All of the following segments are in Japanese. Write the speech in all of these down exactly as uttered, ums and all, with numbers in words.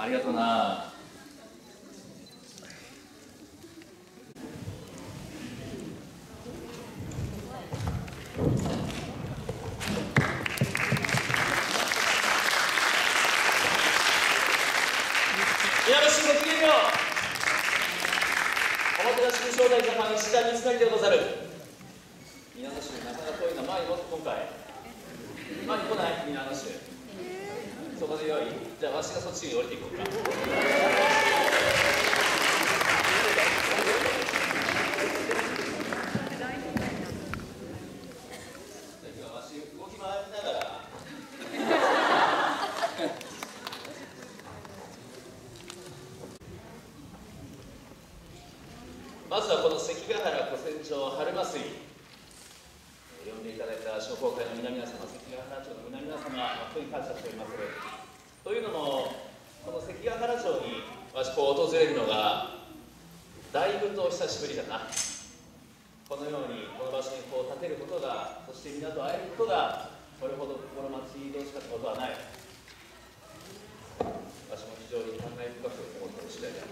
ありがとうな。皆のごきげんよう。おもてなし招待ジャパン石田三成でござる。皆の衆なかなか遠いな。前にもっと今回前に来ない皆の衆。そこでよい。じゃあわしがそっちに降りていこうか。まずはこの関ヶ原古戦場春祭り、呼んでいただいた商工会の皆々様、関ヶ原町の皆々様、本当に感謝しております。というのも、この関ヶ原町に私こう訪れるのがだいぶと久しぶりだな。このようにこの場所にこう建てることが、そして皆と会えることがこれほど心待ち遠しかったことはない。私も非常に感慨深く思っている次第である。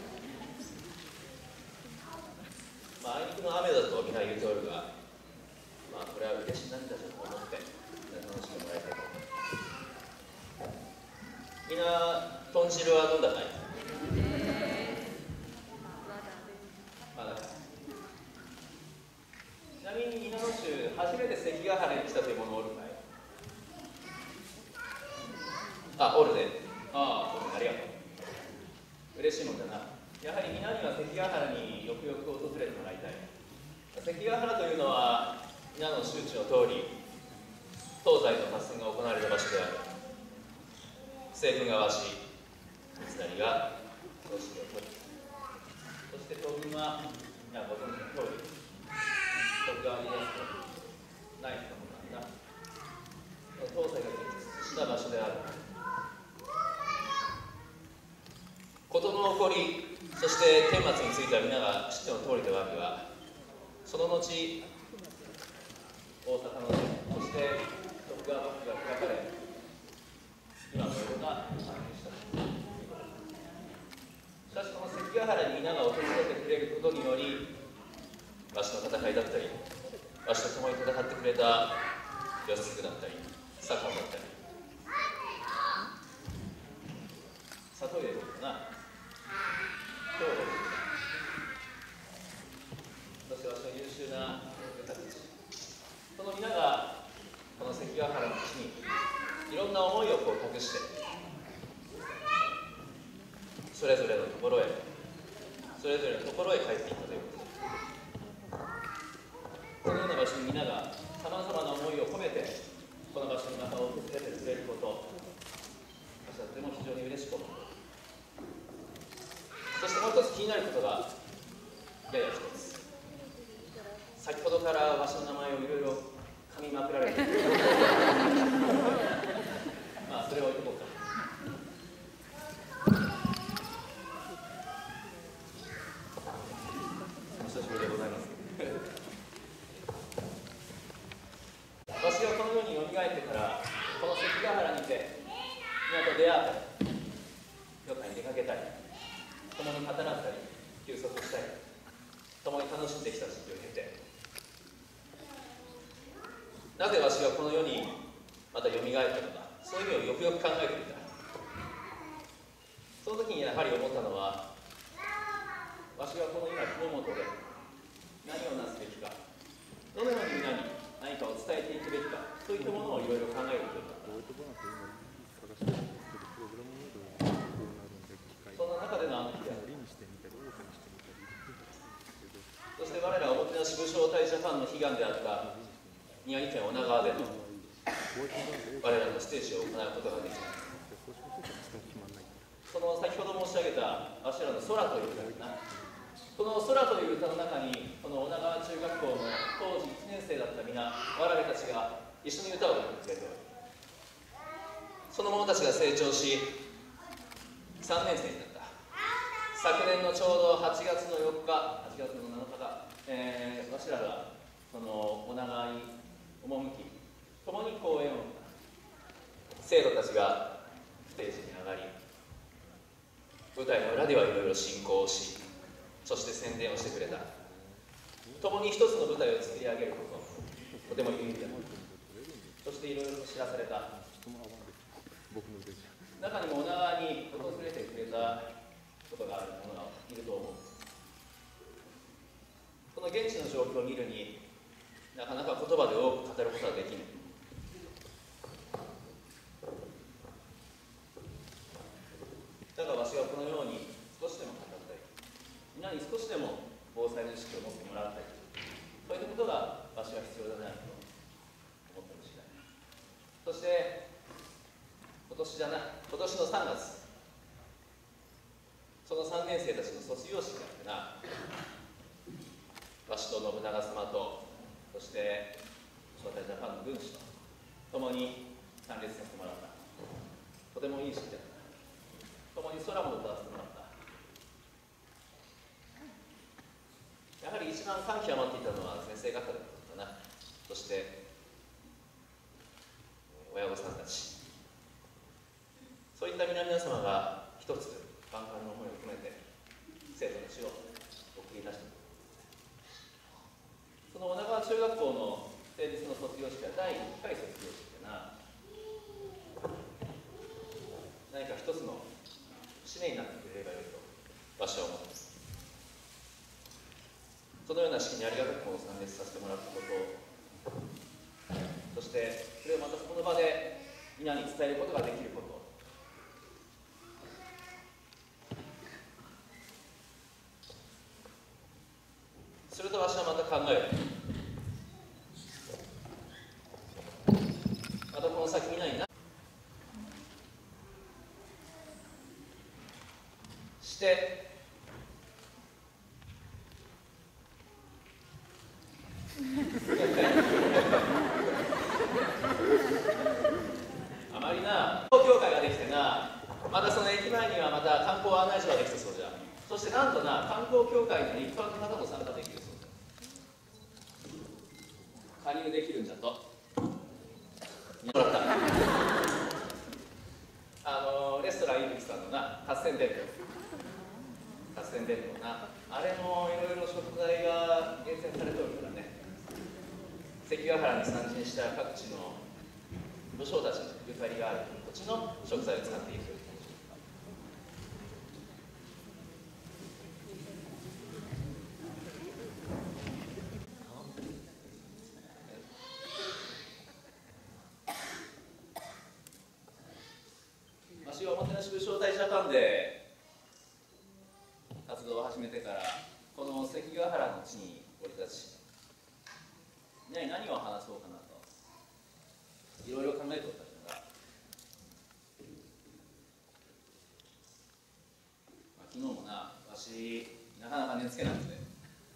まあ、あいにくの雨だとみんな言うておるが、まあ、これは嬉し涙と思って楽しんでもらいたいと思います。みんな、豚汁は飲んだかい？まだか。ちなみに、皆の衆、初めて関ヶ原に来たという者おるかい？あ、おるね。ああ、ありがとう。嬉しいもんだな。やはり皆には関ヶ原によくよく訪れてもらいたい。関ヶ原というのは皆の周知の通り、東西の合戦が行われた場所である。西軍がわし、三成が東進を取り、そして東軍は皆ご存知の通り、徳川家康と内府のものなんだ。東西が激突した場所である。事の起こり、そして顛末については皆が知っての通りではあるが、その後、大阪のそして徳川幕府が開かれ、今のような繁栄したということです。しかしこの関ヶ原に皆が訪れてくれることにより、わしの戦いだったり、わしと共に戦ってくれた義経だったり、左近だったり、里家だったな。今日そして私の優秀な部下たち、その皆がこの関ヶ原の地にいろんな思いをこう託して、それぞれのところへ、それぞれのところへ帰っていったということです。このような場所に皆がさまざまな思いを込めて、この場所にまた訪れてくれること、私はとても非常に嬉しく思う。そしてもう一つ気になることがやや一つ。先ほどからわしの名前をいろいろ噛みまくられている。まあそれを置いとこうか。お久しぶりでございます。わしがこの世によみがえってから、この関ヶ原にて皆と出会ったり、旅館に出かけたり、共に語らったり、休息したり、共に楽しんできた時期を経て、なぜわしがこの世にまたよみがえったのか、そういう意味をよくよく考えてみた。その時にやはり思ったのは、わしがこの今日の元で何をなすべきか、どのように皆に何かを伝えていくべきか、そういったものをいろいろ考えることだった。そんな中でのあの日である。そして我らおもてなし武将隊ジャパンの悲願であった宮城県女川での我らのステージを行うことができた。その先ほど申し上げたわしらの空という歌な、この空という歌の中に、この女川中学校の当時いちねん生だった皆、我々たちが一緒に歌を歌ってくれておる。その者たちが成長しさんねん生になった。昨年のちょうどはちがつのよっか、はちがつのなのかか、えー、わしらがその女川に赴き、共に講演をした生徒たちがステージに上がり、 舞台の裏ではいろいろ進行をし、そして宣伝をしてくれた。共に一つの舞台を作り上げること、とても有意義だ。そしていろいろと知らされた。中にも女川に訪れてくれたことがある者がいると思う。この現地の状況を見るになかなか言葉で多く語ることはできない。だがわしはこのように少しでも語ったり、皆に少しでも防災の意識を持ってもらったり、そういったことがわしは必要だなと思ってほしい。そして今年だな、今年のさんがつ、そのさんねん生たちの卒業式があってな、わしと信長様と、そして招待ジャパンの軍師と共に参列させてもらった。とてもいい式だった。共に空も歌わせてもらった。やはり一番感極まっていたのは先生方だったな。そして親御さんたち、そういった皆々様が一つ万感の思いを込めて生徒たちを送り出した。その女川中学校の先日の卒業式はだいいっかい卒業式でな、何か一つの使命になってくれればよいとわしは思っています。そのような式にありがたくも参列させてもらったこと、そしてそれをまたそこの場で皆に伝えることができること、するとわしはまた考える。またこの先皆になしてあまりな教会ができてな、またその駅前にはまた観光案内所ができてそうじゃ。そしてなんとな観光協会に一般の方も参加できるそうだ。加入できるんじゃともらった。あのレストランいぶきさんのな合戦弁当、合戦弁当な、あれもいろいろ食材が厳選されておるからね、関ヶ原に参陣した各地の武将たちのゆかりがある土地の食材を使っていく。わしはおもてなし武将隊ジャパンで活動を始めてから、この関ヶ原の地に降り立ち、みんなに何を話そうかなといろいろ考えておったんだが、まあ、昨日もな、わしなかなか寝つけなくて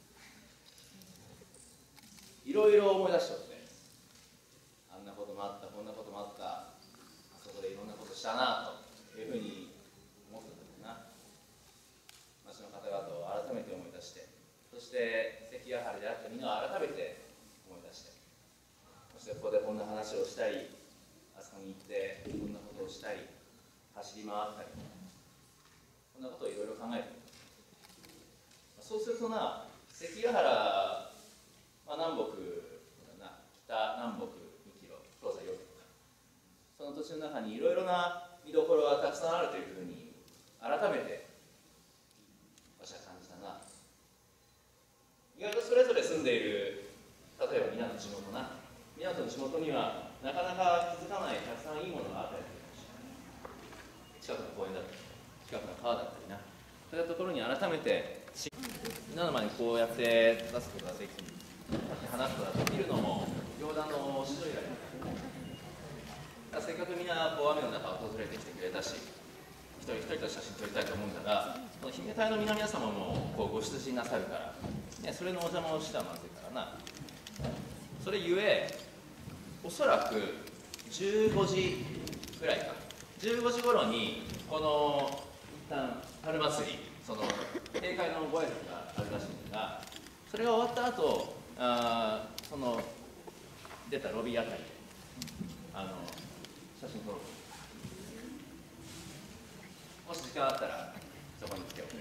いろいろ思い出しておって、あんなこともあった、こんなこともあった、あそこでいろんなことしたなというふうに思ってたんだな。町の方々を改めて思い出して、そして関ヶ原であったみんなを改めて思い出して、そしてここでこんな話をしたり、あそこに行ってこんなことをしたり、走り回ったり、こんなことをいろいろ考えて、そうするとな、関ヶ原、まあ、南北だな、北南北にキロ、東西よんキロか、その土地の中にいろいろな見どころがたくさんあるというふうに改めて私は感じたな。意外とそれぞれ住んでいる、例えば皆の地元な、皆の地元にはなかなか気づかないたくさんいいものがあったりするかもしれない。近くの公園だったり、近くの川だったりな、そういったところに改めてみんなの前にこうやって出すことができる、話すことができるのも行団の指導以来だ。せっかくみんなこう雨の中訪れてきてくれたし、一人一人と写真撮りたいと思うんだが、この姫隊の皆々様もこうご出陣なさるから、ね、それのお邪魔をしてはまずいからな。それゆえ、おそらくじゅうごじぐらいか、じゅうごじ頃にこの一旦春祭り、その閉会のご挨拶があるらしいんだが、それが終わった後、あその出たロビーあたりであの写真撮ろう。もし時間あったらそこに来ておく。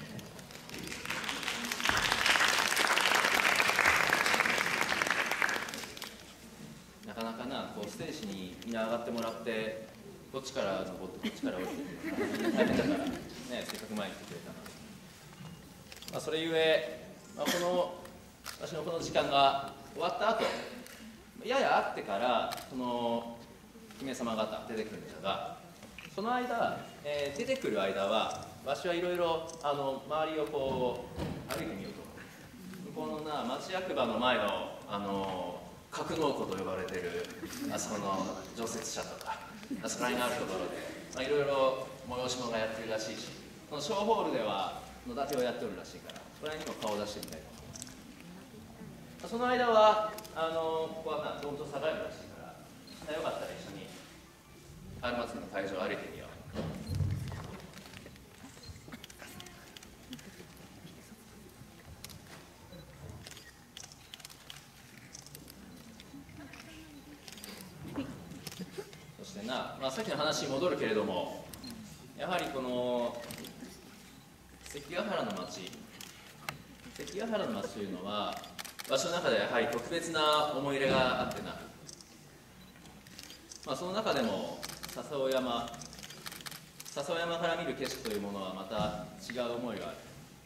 なかなかな、こうステージにみんな上がってもらって、こっちから登ってこっちから降りてくるのが大変だからね、せっかく前に来てくれたのに、まあ、それゆえ、まあ、この私のこの時間が終わった後、ややあってからその姫様方出てくるんだが、その間、えー、出てくる間はわしはいろいろあの周りをこう歩いてみようと。向こうのな町役場の前のあの格納庫と呼ばれてるあそこの常設車とかあそこらにあるところで、まあ、いろいろ催し物がやってるらしいし、このショーホールでは野立てをやっておるらしいから、そこらにも顔を出してみたいと思う。その間はあのここはまあどんと下がるらしいから、よかったら一緒に春祭りの会場を歩いてみよう。そしてな、まあ、さっきの話に戻るけれども、やはりこの関ヶ原の町関ヶ原の町というのは場所の中でやはり特別な思い入れがあってな、まあ、その中でも笹尾山笹尾山から見る景色というものはまた違う思いが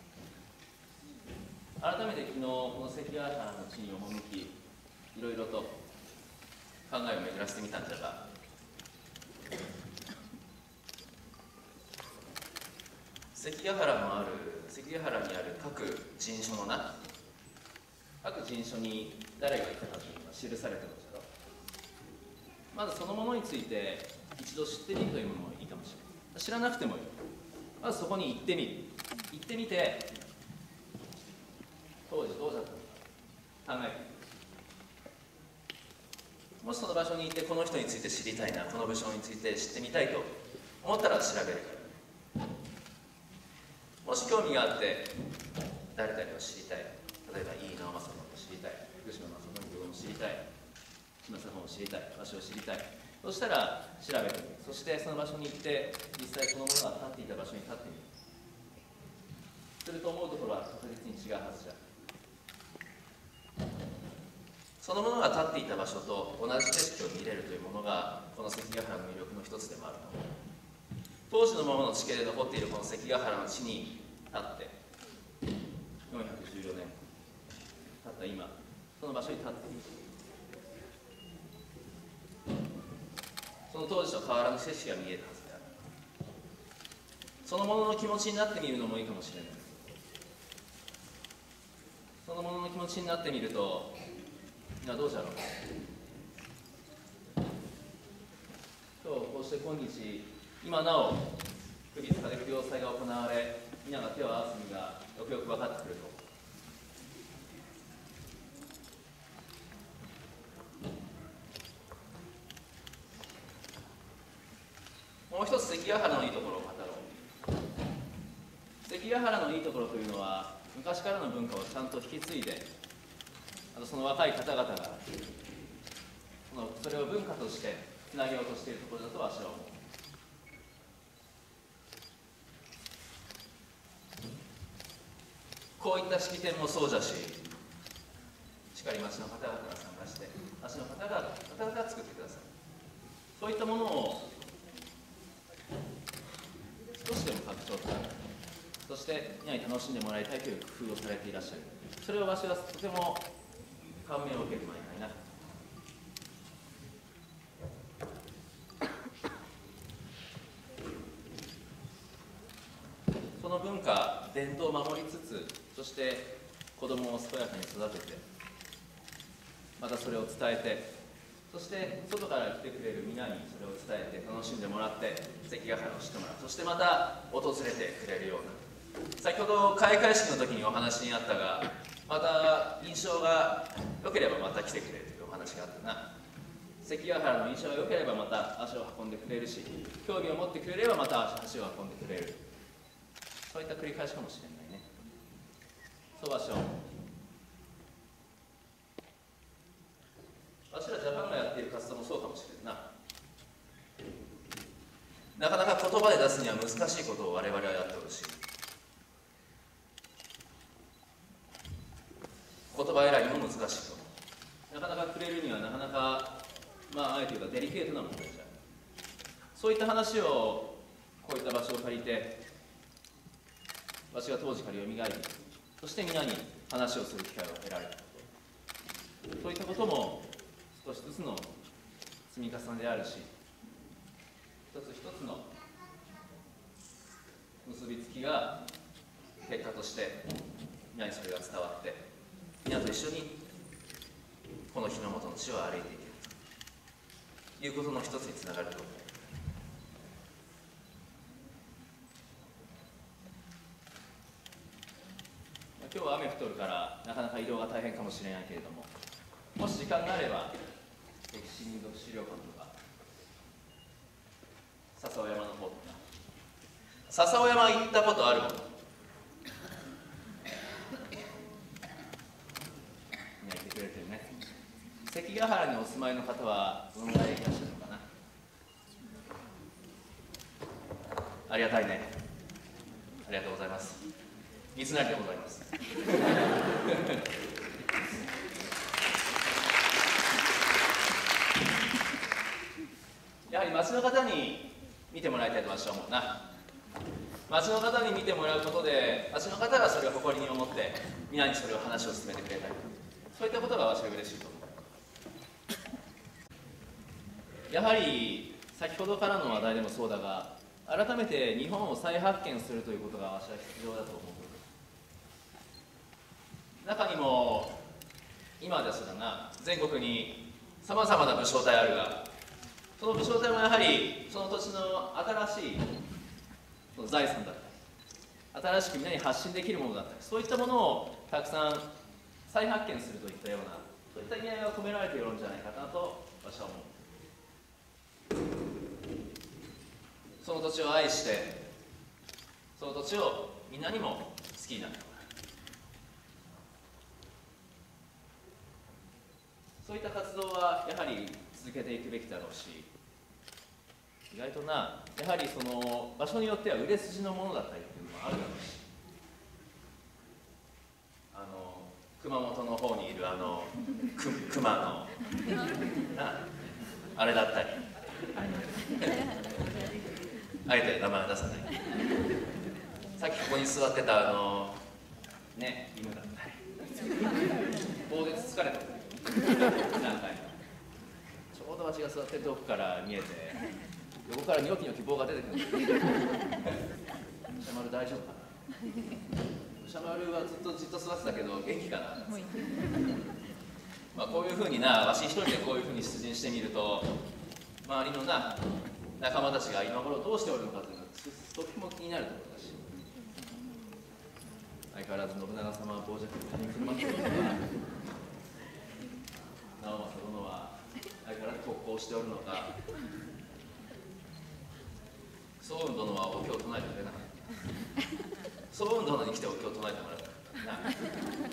ある。改めて昨日この関ヶ原の地に赴き、いろいろと考えを巡らせてみたんじゃが、関ヶ原のある関ヶ原にある各陣所のな各陣所に誰がいたかというのが記されているのじゃろ。まずそのものについて一度知ってみるというものもいいかもしれない。知らなくてもいい。まずそこに行ってみる。行ってみて当時どうだったのか考えてみる。もしその場所にいてこの人について知りたいな、この武将について知ってみたいと思ったら調べる。もし興味があって誰々を知りたい、例えば井伊直政を知りたい、福島正信を知りたい、島佐本を知りたい、場所を知りたい、そしたら調べてみる。そしてその場所に行って実際そのものが立っていた場所に立ってみる。すると思うところは確実に違うはずじゃ。そのものが立っていた場所と同じ景色を見れるというものがこの関ヶ原の魅力の一つでもある。当時のままの地形で残っているこの関ヶ原の地に立ってよんひゃくじゅうよねん経った今、その場所に立っている。その当時と変わらぬ景色が見えるはずである。そのものの気持ちになってみるのもいいかもしれない。そのものの気持ちになってみると、みんなどうじゃろう。今日こうして今日今なお首塚で供養祭が行われ、皆が手を合わす身がよくよく分かってくると。もう一つ関ヶ原のいいところを語ろう。関ヶ原のいいところというのは昔からの文化をちゃんと引き継いで、あとその若い方々がそのそれを文化としてつなげようとしているところだと私は思う。こういった式典もそうだし、しっかり町の方々が参加して、町の方々方々が作ってください。そういったものを少しでも拡張され、そしてみんなに楽しんでもらいたいという工夫をされていらっしゃる。それを私はとても感銘を受ける前にないな。その文化、伝統を守りつつ、そして子供を健やかに育てて、またそれを伝えて、そして外から来てくれる皆にそれを伝えて楽しんでもらって関ヶ原を知ってもらう。そしてまた訪れてくれるような。先ほど開会式の時にお話にあったが、また印象が良ければまた来てくれるというお話があったな。関ヶ原の印象が良ければまた足を運んでくれるし、興味を持ってくれればまた足を運んでくれる。そういった繰り返しかもしれないね。そうはしょう。私らジャパンがやっている活動もそうかもしれんな。なかなか言葉で出すには難しいことを我々はやっておるし、 言葉選びも難しいと。なかなかくれるにはなかなか、まあ、あえて言うかデリケートな問題じゃん。そういった話をこういった場所を借りて、私が当時からよみがえり、そして皆に話をする機会を得られたこと、そういったことも少しずつの積み重ねであるし、一つ一つの結びつきが結果として皆にそれが伝わって、皆と一緒にこの日の元の地を歩いていけるということの一つにつながると思います。今日は雨降っとるからなかなか移動が大変かもしれないけれども、もし時間があれば歴史民族資料館とか笹尾山の方とか、笹尾山行ったことあるもの、みんな言ってくれてるね。関ヶ原にお住まいの方はどのぐらいいらっしゃるのかな。ありがたいね。ありがとうございます。三成でございます。やはり町の方に見てもらいたいと私は思うな。町の方に見てもらうことで、町の方がそれを誇りに思って皆にそれを話を進めてくれたり、そういったことが私は嬉しいと思う。やはり先ほどからの話題でもそうだが、改めて日本を再発見するということが私は必要だと思う。中にも今ですらな、全国にさまざまな武将隊あるが、その武将隊もやはりその土地の新しいその財産だったり、新しくみんなに発信できるものだったり、そういったものをたくさん再発見するといったような、そういった意味合いが込められているんじゃないかなと私は思う。その土地を愛して、その土地をみんなにも好きになってもらう、そういった活動はやはり続けていくべきだろうし、意外とな、やはりその場所によっては売れ筋のものだったりっていうのもあるだろうし、あの熊本の方にいるあのく熊のなあれだったり、あえて名前は出さない、さっきここに座ってたあのね犬だったり、棒でつつかれた何回もちょうど私が座ってるとこから見えて、横からニョキニョキ棒が出てくるんですよ。シャマル大丈夫かな。シャマルはずっとじっと座ってたけど元気かな。まあこういうふうにな、わし一人でこういうふうに出陣してみると、周りのな仲間たちが今頃どうしておるのかというのがとても気になるところだし、相変わらず信長様は傍若無人に振る舞っているのか、直政殿は相変わらず特攻しておるのか、総雲殿はお経を唱えてくれなかった。総雲殿に来てお経を唱えてもらったな。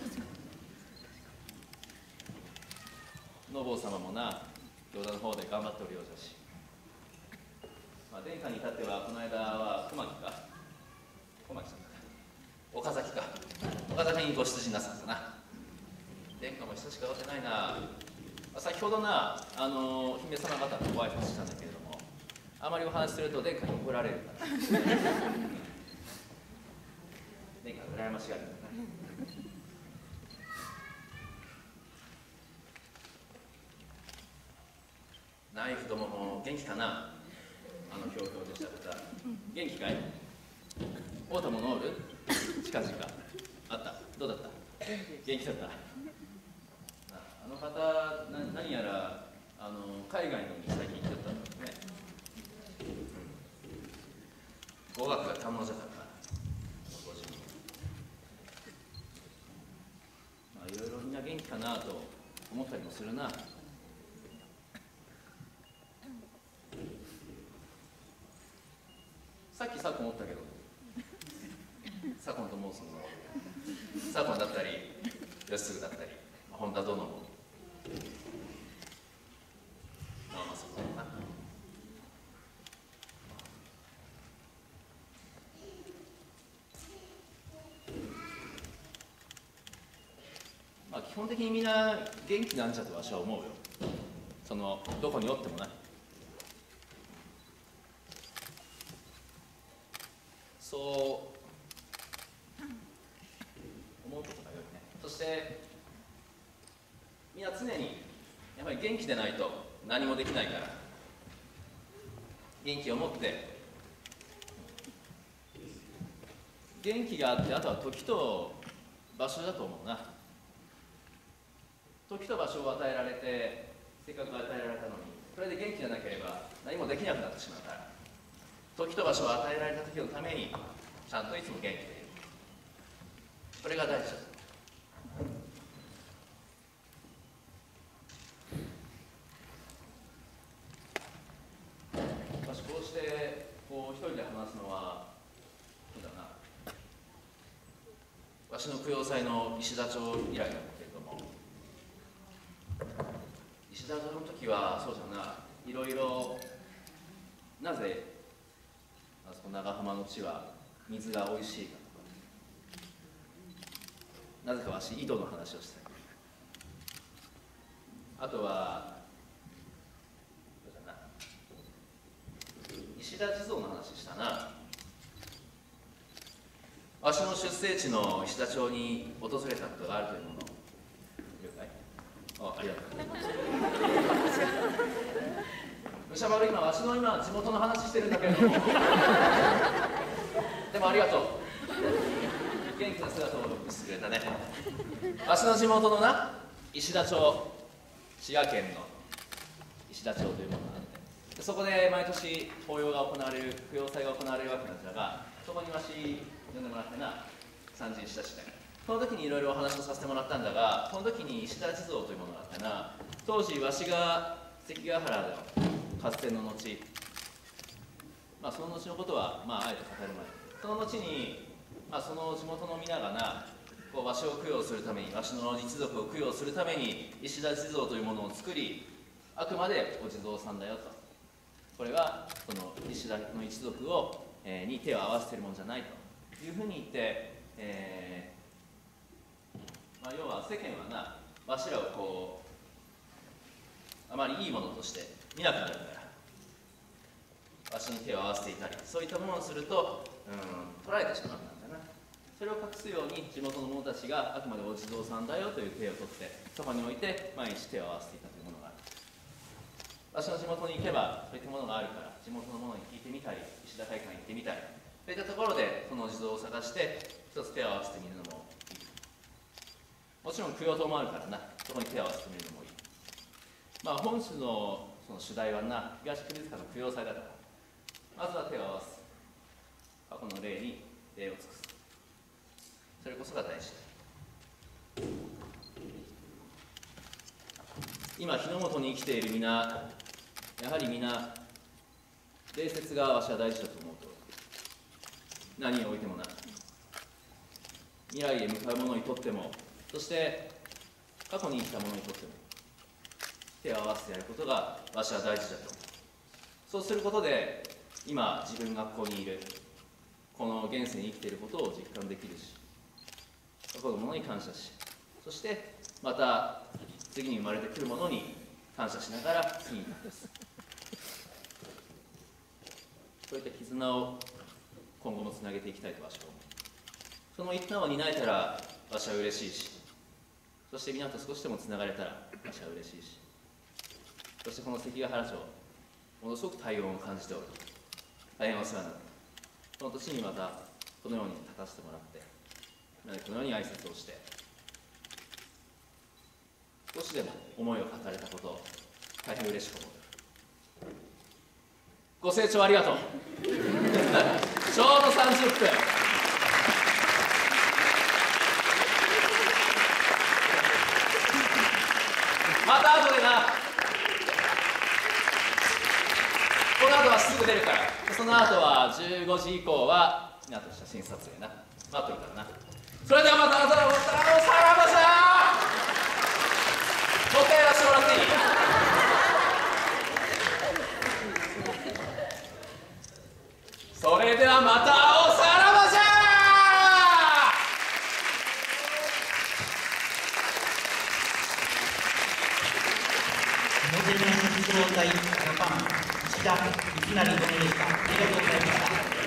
のぼう様もな、行田の方で頑張っておるようだし、まあ、殿下に至ってはこの間は熊木か小牧さんか岡崎か岡崎にご出陣なさったな。殿下も久しく会ってないな。先ほどな、あの姫様方とご挨拶したんだけれども、あまりお話しすると殿下に怒られるから殿下羨ましがるからな。ナイフどもも元気かな。あのひょうひょうとした方元気かい。会うたものおる近々あった。どうだった。元気だった。あの方な何やらあの海外のに最近行っちゃったんですね。語学が堪能じゃからな、ご自分。まあいろいろみんな元気かなと思ったりもするな。さっき左近おったけど、左近と申すもの、左近だったり吉次だったり本田殿もまあまあそうだな。まあ基本的にみんな元気なんじゃと私は思うよ。そのどこにおってもな。そう思うことがよいね。そしてみんな常にやっぱり元気でないと何もできないから、元気を持って元気があって、あとは時と場所だと思うな。時と場所を与えられて、せっかく与えられたのにそれで元気じゃなければ何もできなくなってしまうから、時と場所を与えられた時のためにちゃんといつも元気でいる。それが大事だ。私こうしてこう一人で話すのはそうだな、わしの供養祭の石田町以来なんだけれども、石田町の時はそうだな、いろいろなぜあそこ長浜の地は水がおいしいかとか、なぜかわし井戸の話をした。あとはそうだな、石田地蔵の話したな。わしの出生地の石田町に訪れたことがあるというもの。了解。あ、ありがとう。武者丸、今わしの今地元の話してるんだけれどもでもありがとう。元気な姿を見せてくれたね。わしの地元のな、石田町、滋賀県の石田町というものがあって、そこで毎年法要が行われる、供養祭が行われるわけなんだが、そこにわし呼んでもらってな、三人したしね。その時にいろいろお話をさせてもらったんだが、その時に石田地蔵というものがあってな、当時わしが関ヶ原での合戦の後、まあその後のことはまああえて語るまい。その後に、まあ、その地元の皆がな、こうわしを供養するために、わしの一族を供養するために石田地蔵というものを作り、あくまでお地蔵さんだよと。これはその石田の一族を、えー、に手を合わせているものじゃないというふうに言って、えーまあ、要は世間はな、わしらをこうあまりいいものとして見なくなるから、わしに手を合わせていたり、そういったものをすると、うん、取られてしまうんだな。それを隠すように地元の者たちがあくまでお地蔵さんだよという手を取って、そこに置いて毎日手を合わせていたというものがある。わしの地元に行けばそういったものがあるから、地元の者に聞いてみたり、石田会館に行ってみたり、そういったところでそのお地蔵を探して一つ手を合わせてみるのもいい。もちろん供養塔もあるからな、そこに手を合わせてみるのもいい。まあ本州のその主題はな、東国塚の供養祭だから、まずは手を合わす。過去の霊に礼を尽くす。それこそが大事。今日の本に生きている皆、やはり皆礼節がわしは大事だと思うと。何においてもな、未来へ向かう者にとっても、そして過去に生きた者にとっても手を合わせてやることがわしは大事だと思う。そうすることで今自分がここにいる、この現世に生きていることを実感できるし、過去のものに感謝し、そしてまた次に生まれてくるものに感謝しながら次に立つ。そういった絆を今後もつなげていきたいとわしは思う。その一端を担えたらわしは嬉しいし、そして皆と少しでもつながれたらわしは嬉しいし、そしてこの関ヶ原町、ものすごく体温を感じておる。大変お世話になった。その年にまたこのように立たせてもらって、このように挨拶をして、少しでも思いを語れたことを大変嬉しく思う。ご清聴ありがとう。ちょうどさんじゅっぷん。また後でな、この後はすぐ出るから、その後はじゅうごじ以降は皆と写真撮影な、待ってるからな。それではまたあなたのさらばさん、もう一回やらせてもらっていい？それではまた会おう。さらばじゃー。 動隊ジャパン石田三成殿でした。ありがとうございました。